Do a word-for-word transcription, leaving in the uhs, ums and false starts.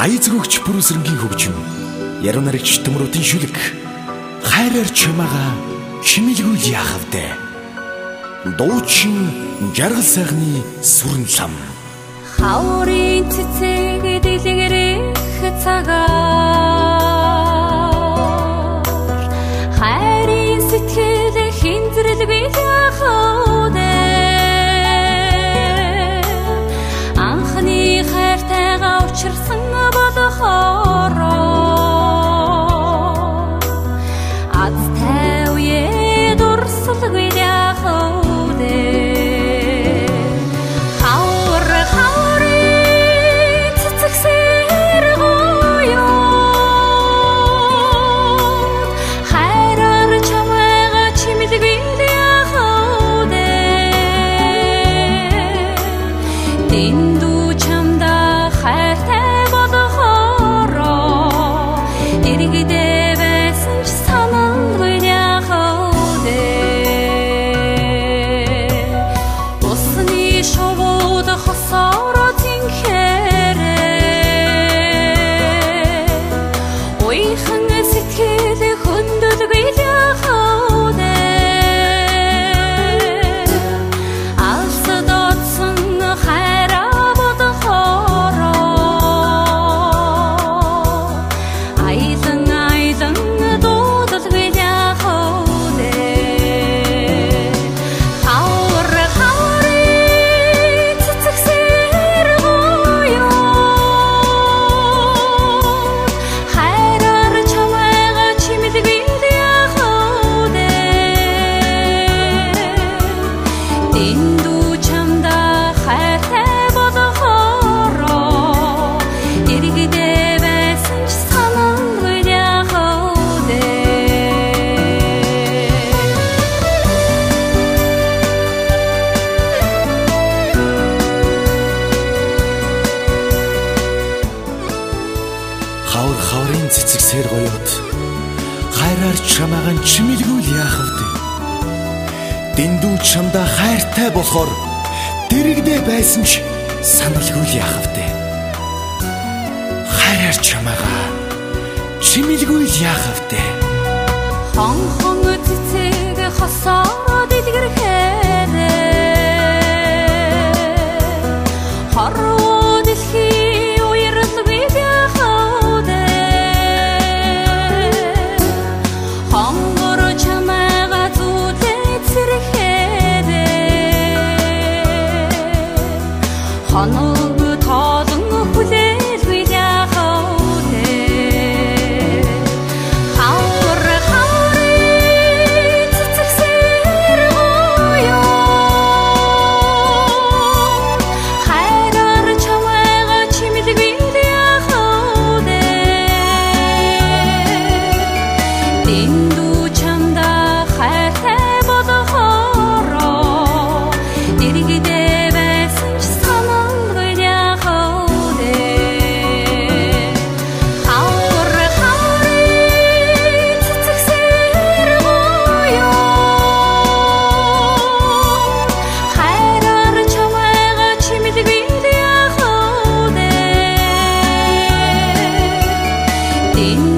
аяцгөгч бүрүсрэнгийн хөгжим, яруу наригч төмрүүдийн шүлэг, хайраар чамаага чимэлгүүл яах вэ? Дуучин жаргал сайхны сүрэн лам. Хаурын цэцэг дэлгэрэх цагаар хайрын сэтгэл хинзэрлгүй яах вэ? Анхны хайртайгаа учирсан бодохороо азтай үе дурсалгүй яах вэ? Дэндүү чамда хайртай бодохороо иргэдээ байсан ч саналгүй яах вэ? Усны шувууд хосороо зинхээрээ уйхан сэтгэл хөндөлгүй яах вэ? Дэндүү чамда хайртай бодохороо иргэдээ байсан ч саналгүй яах вэ? Хавар хаврын цэцэг сэр гоёод хайраар чамаагаа чимэлгүүл яах вэ? Дэндүү чамда хайртай болохоор дэрэгдээ байсан ч саналгүй яах вэ? Хайраар чамаагаа чимэлгүй яах вэ? Хон хон цэцэг хосоо дэлгэрхээрээ хорвоо дэлхий уйрлгүй яах вэ? Хонгор чамаага зүлээ хоног тоолон хүлээлгүй яах вэ? Хавар хаврын цэцэг сэр гоёод хайраар чамаага чимэлгүй яах вэ? Дэндүү чамда хайртай бодохороо иргэдээ байсан ч саналгүй яах вэ? Хавар хаврын цэцэг сэр гоёод хайраар чамаага чимэлгүй яах вэ?